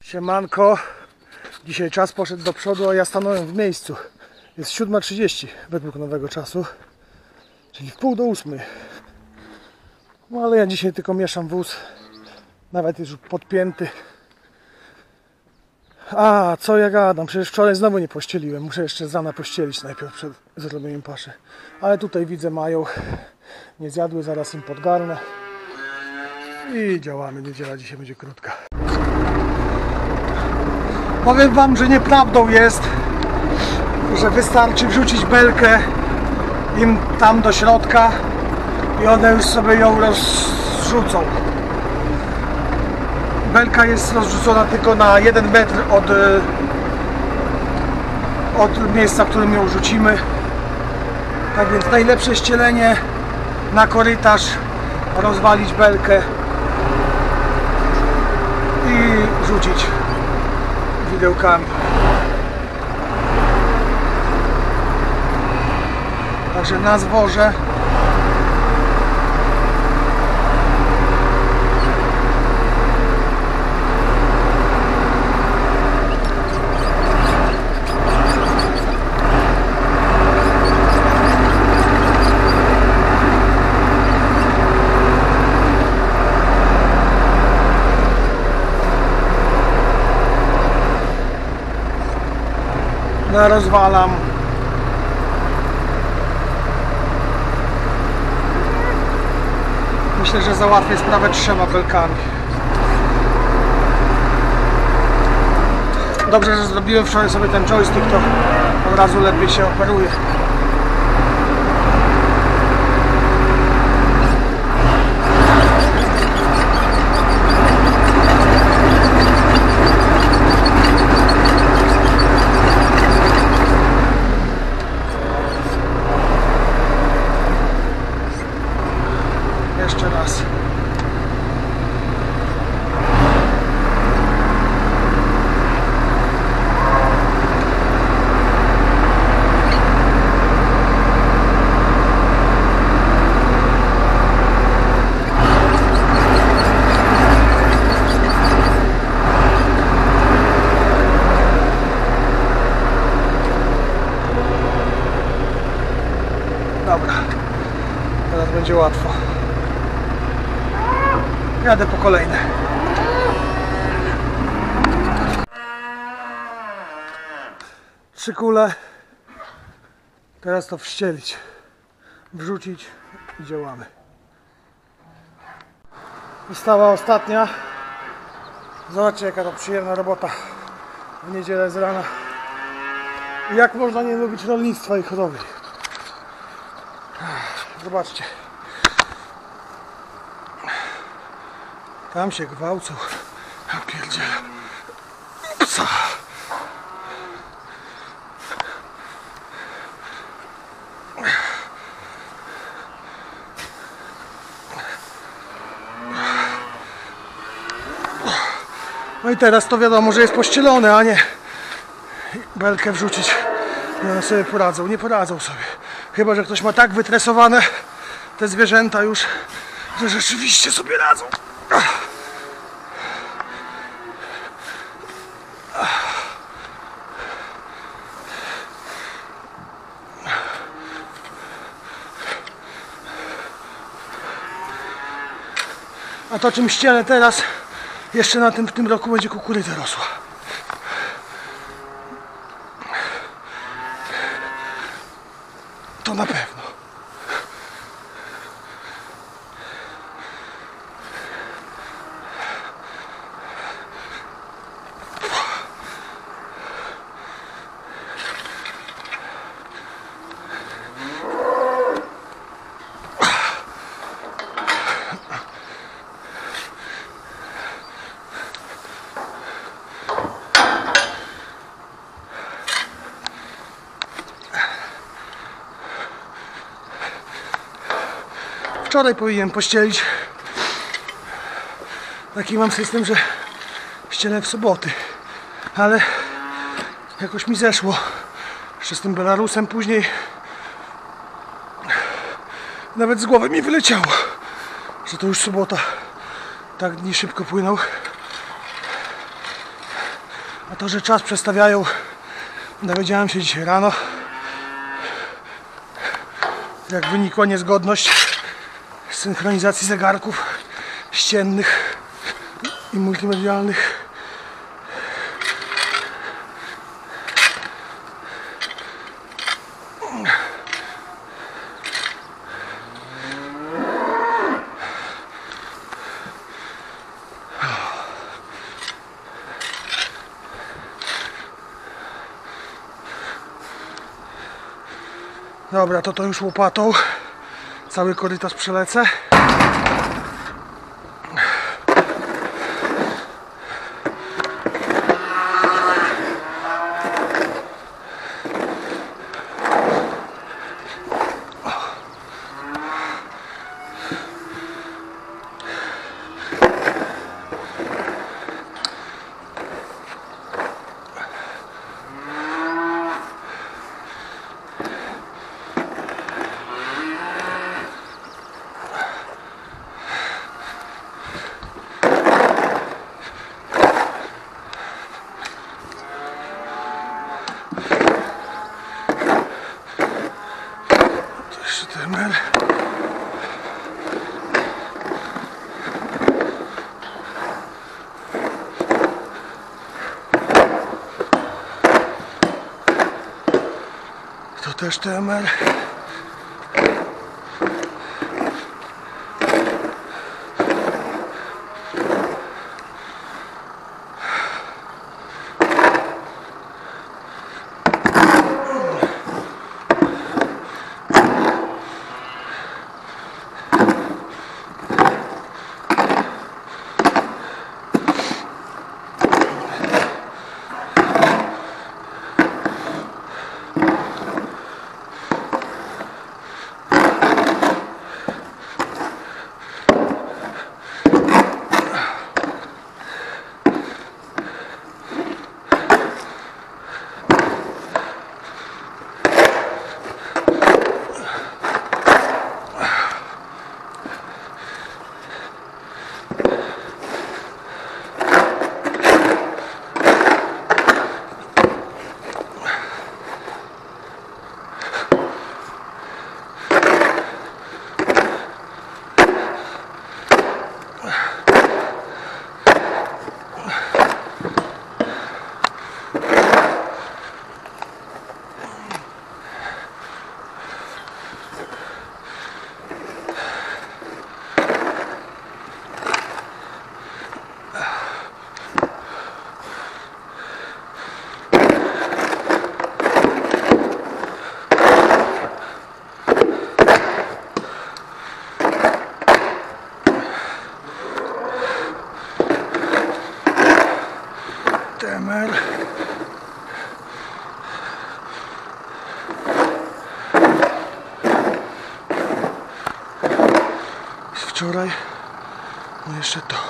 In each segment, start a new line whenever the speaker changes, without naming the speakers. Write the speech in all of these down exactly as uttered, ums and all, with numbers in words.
Siemanko. Dzisiaj czas poszedł do przodu, a ja stanąłem w miejscu. Jest siódma trzydzieści według nowego czasu, czyli w pół do ósmej. No ale ja dzisiaj tylko mieszam wóz. Nawet jest już podpięty. A, co ja gadam? Przecież wczoraj znowu nie pościeliłem. Muszę jeszcze z rana pościelić najpierw przed zrobieniem paszy. Ale tutaj widzę mają. Nie zjadły, zaraz im podgarnę. I działamy. Niedziela dzisiaj będzie krótka. Powiem wam, że nieprawdą jest, że wystarczy wrzucić belkę im tam do środka i one już sobie ją rozrzucą. Belka jest rozrzucona tylko na jeden metr od, od miejsca, w którym ją rzucimy. Tak więc najlepsze ścielenie na korytarz, rozwalić belkę i rzucić widełkami. Także na zworze rozwalam. Myślę, że załatwię sprawę trzema belkami. Dobrze, że zrobiłem wczoraj sobie ten joystick, to od razu lepiej się operuje. Jeszcze raz. Dobra. Teraz będzie łatwo. Jadę po kolejne. Trzy kule. Teraz to wścielić, wrzucić i działamy. Została ostatnia. Zobaczcie, jaka to przyjemna robota w niedzielę z rana. Jak można nie lubić rolnictwa i hodowli? Zobaczcie. Tam się gwałcą. Ja pierdzielę. Psa. No i teraz to wiadomo, że jest pościelone, a nie belkę wrzucić. I one sobie poradzą. Nie poradzą sobie. Chyba że ktoś ma tak wytresowane te zwierzęta już, że rzeczywiście sobie radzą. A to czym ścielę teraz, jeszcze na tym w tym roku będzie kukurydza rosła. To na pewno. Wczoraj powinienem pościelić. Taki mam system, że ścielę w soboty. Ale jakoś mi zeszło. Jeszcze z tym Belarusem później. Nawet z głowy mi wyleciało, że to już sobota. Tak dni szybko płyną. A to, że czas przestawiają, dowiedziałem się dzisiaj rano, jak wynikła niezgodność synchronizacji zegarków ściennych i multimedialnych. Dobra, to to już łopatą cały korytarz przelecę. To też T M R. T M R. Z wczoraj. No jeszcze to.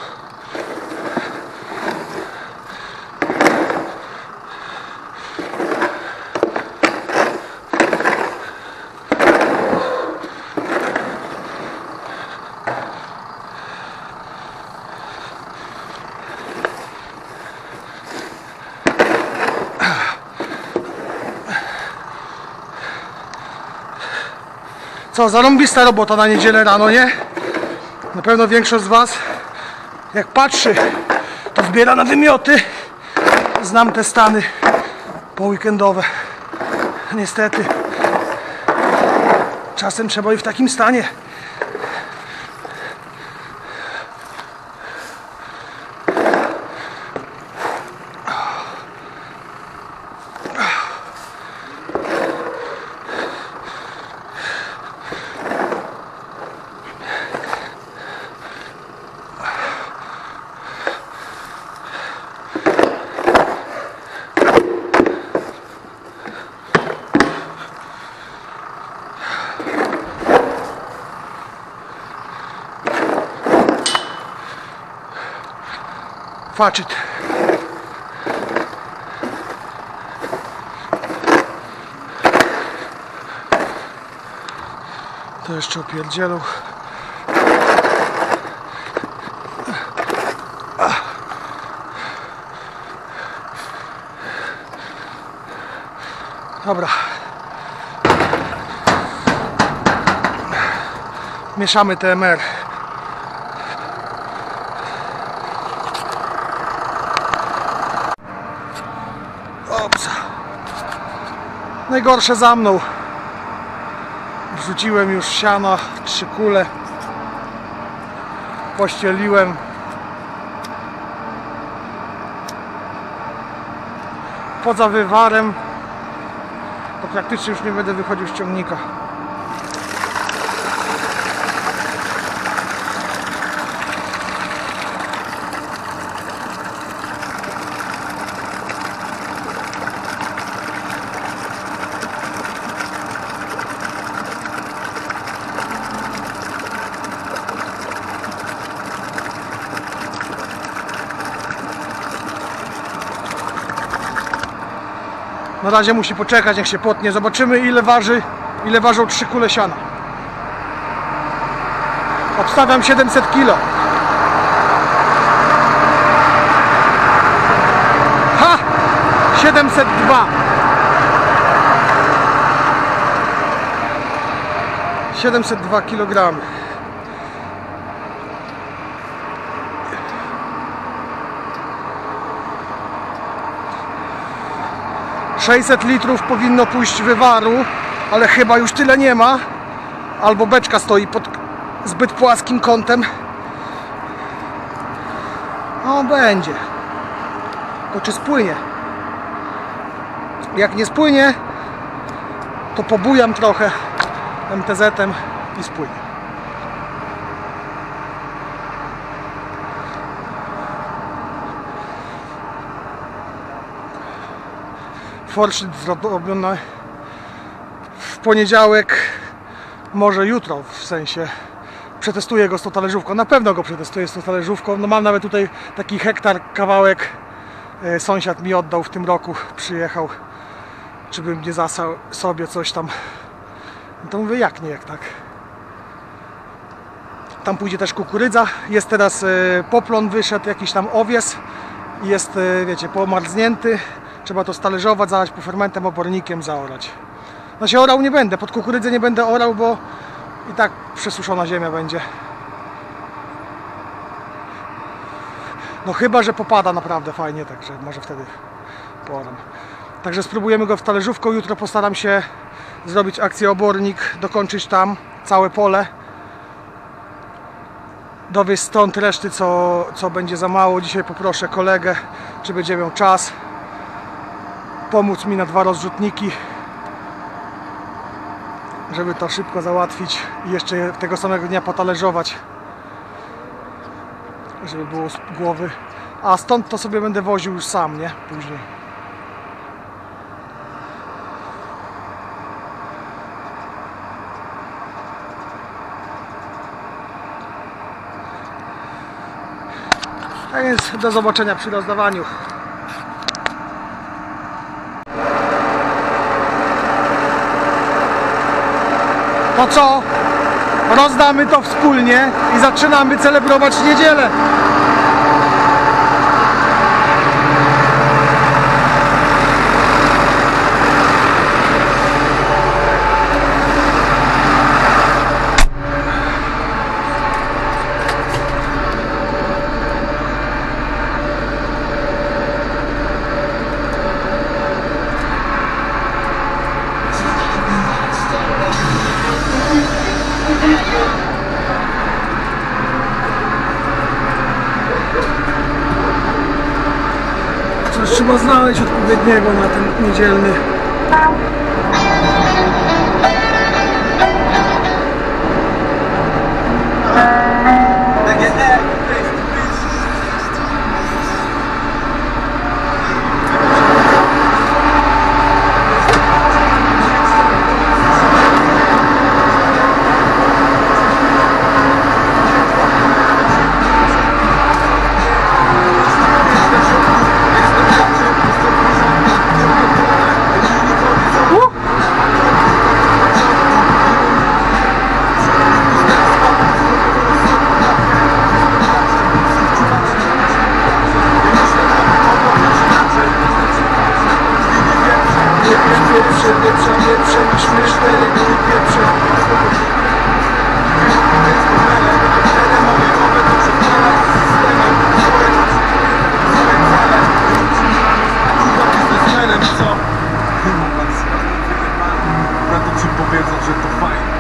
Co, zarąbista robota na niedzielę rano, nie? Na pewno większość z was, jak patrzy, to wbiera na wymioty. Znam te stany poweekendowe. Niestety, czasem trzeba i w takim stanie. Facet. To jeszcze opierdzielą. Dobra. Mieszamy T M R. Ops. Najgorsze za mną. Wrzuciłem już siano, trzy kule. Pościeliłem. Poza wywarem to praktycznie już nie będę wychodził z ciągnika. Na razie musi poczekać, niech się potnie. Zobaczymy, ile waży, ile ważą trzy kule siana. Obstawiam siedemset kilo. Ha! siedemset dwa. siedemset dwa kilogramy. sześćset litrów powinno pójść wywaru, ale chyba już tyle nie ma. Albo beczka stoi pod zbyt płaskim kątem. No będzie. To czy spłynie? Jak nie spłynie, to pobujam trochę M T Z-em i spłynie. Forszyt zrobiony w poniedziałek, może jutro, w sensie przetestuję go z tą talerzówką, na pewno go przetestuję z tą talerzówką. No mam nawet tutaj taki hektar, kawałek, sąsiad mi oddał w tym roku, przyjechał, czy bym nie zasał sobie coś tam. No to mówię, jak nie, jak tak. Tam pójdzie też kukurydza, jest teraz poplon, wyszedł jakiś tam owies, jest, wiecie, pomarznięty. Trzeba to stalerzować, zalać pufermentem, obornikiem, zaorać. No się orał nie będę, pod kukurydzę nie będę orał, bo i tak przesuszona ziemia będzie. No chyba, że popada naprawdę fajnie, także może wtedy pooram. Także spróbujemy go w talerzówką. Jutro postaram się zrobić akcję obornik, dokończyć tam całe pole. Dowieźć stąd reszty, co, co będzie za mało. Dzisiaj poproszę kolegę, czy będzie miał czas, pomóc mi na dwa rozrzutniki, żeby to szybko załatwić i jeszcze tego samego dnia potalerzować, żeby było z głowy. A stąd to sobie będę woził już sam, nie? Później. Tak więc do zobaczenia przy rozdawaniu. To co? Rozdamy to wspólnie i zaczynamy celebrować niedzielę. Coś trzeba znaleźć odpowiedniego na ten niedzielny. pieprze, masz cztery góry pieprze.
Że to fajnie.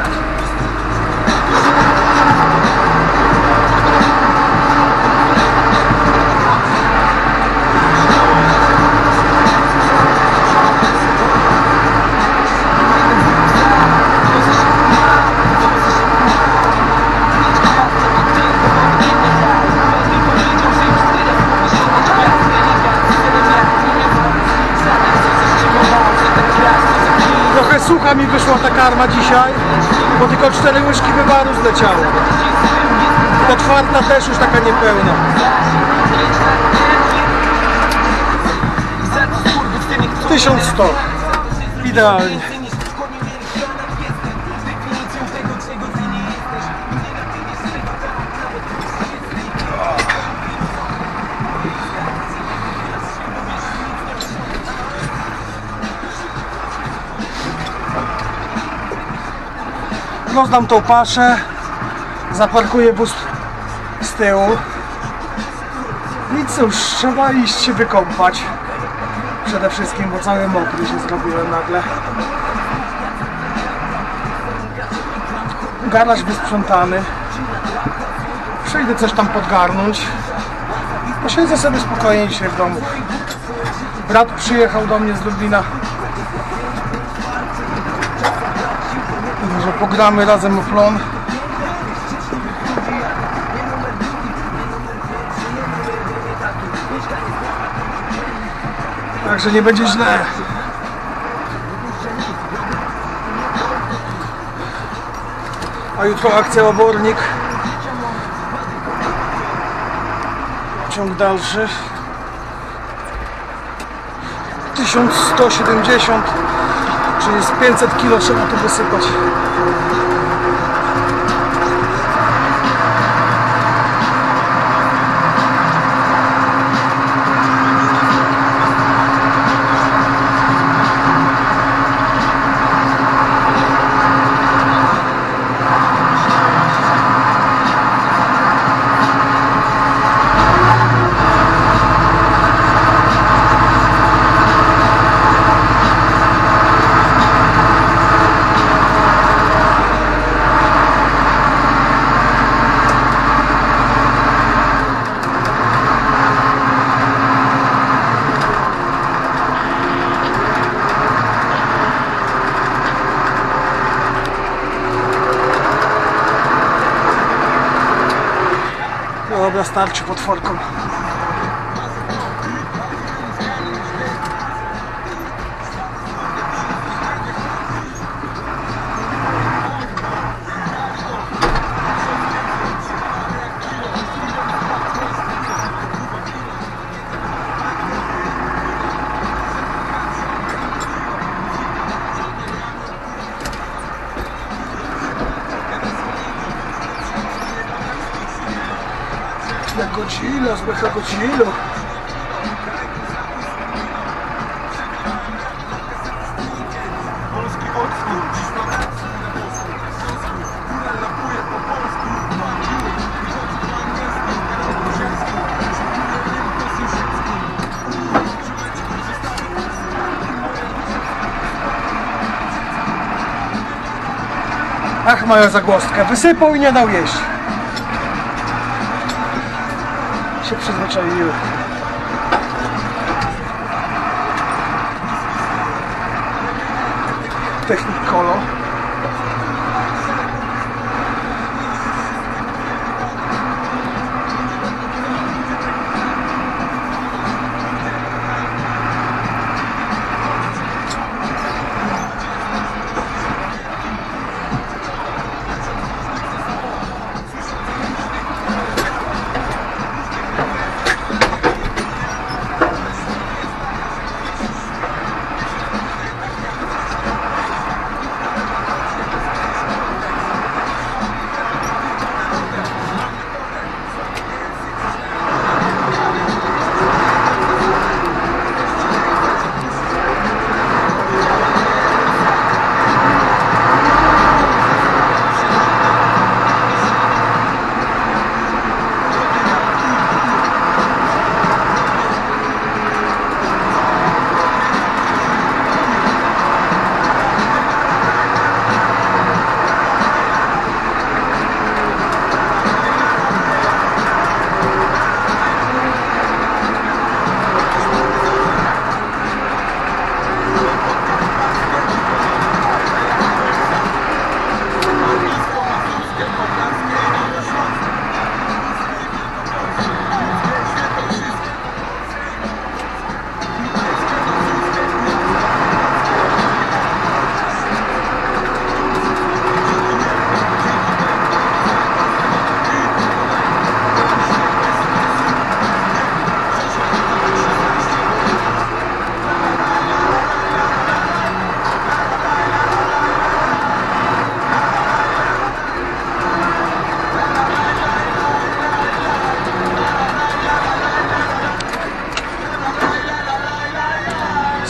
Trochę sucha mi wyszła ta karma dzisiaj, bo tylko cztery łyżki wywaru zleciało. Potwarta też już taka niepełna. tysiąc sto. Idealnie. Rozdam tą paszę, zaparkuję wóz z tyłu i cóż, trzeba iść się wykąpać przede wszystkim, bo cały mokry się zrobiłem nagle. Garaż wysprzątany, przyjdę coś tam podgarnąć, posiedzę sobie spokojnie dzisiaj w domu. Brat przyjechał do mnie z Lublina. Może pogramy razem o plon. Także nie będzie źle. A jutro akcja obornik. Ciąg dalszy. tysiąc sto siedemdziesiąt. Czyli z pięćset kilo trzeba tu wysypać. Dobra, starczy potworką. Jak Godzilla, zbycha Godzilla.
Polski odskór.
Ach, mają zagłostkę. Wysypał i nie dał jeść. Się przyzwyczaiły. Technicolor.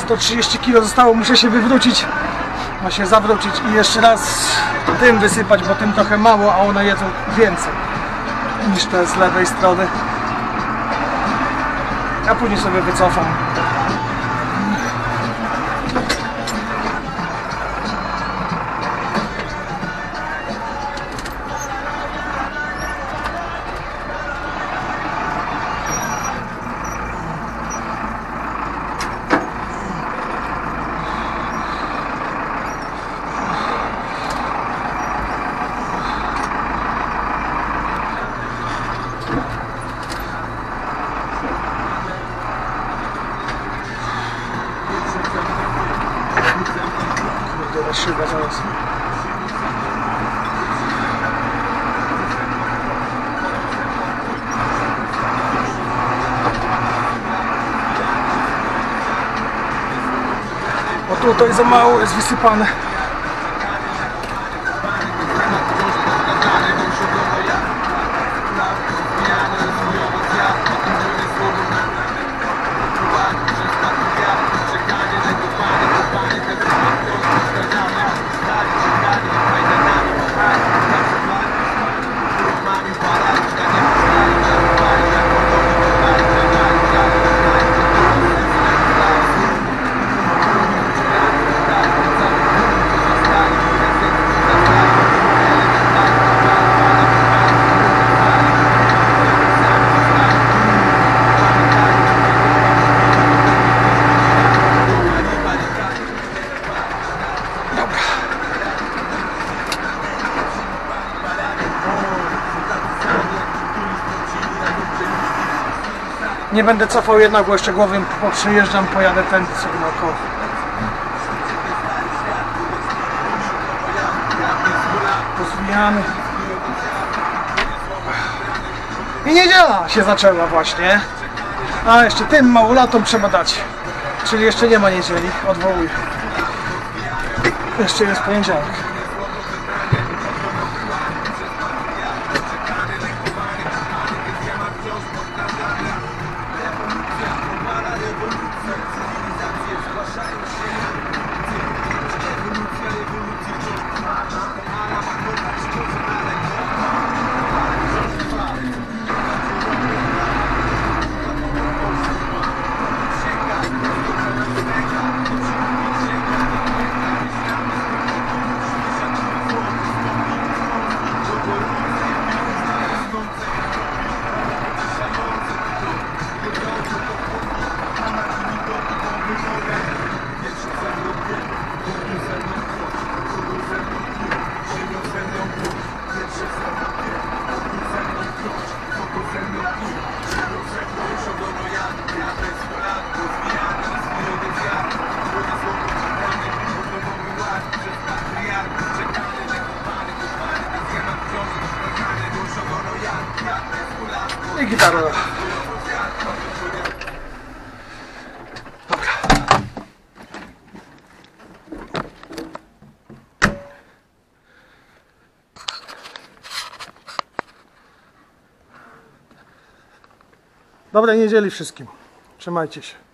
sto trzydzieści kilo zostało, muszę się wywrócić, ma się zawrócić i jeszcze raz tym wysypać, bo tym trochę mało, a one jedzą więcej niż te z lewej strony. A później sobie wycofam. Kurde, szyba zaraz. O tutaj za mało jest wysypane. Nie będę cofał jednak, bo jeszcze głową przejeżdżam, pojadę ten sobie naokoło. Pozwijamy. I niedziela się zaczęła właśnie. A jeszcze tym małolatom trzeba dać. Czyli jeszcze nie ma niedzieli, odwołuję. Jeszcze jest poniedziałek. I gitara. Dobra. Dobrej niedzieli wszystkim. Trzymajcie się.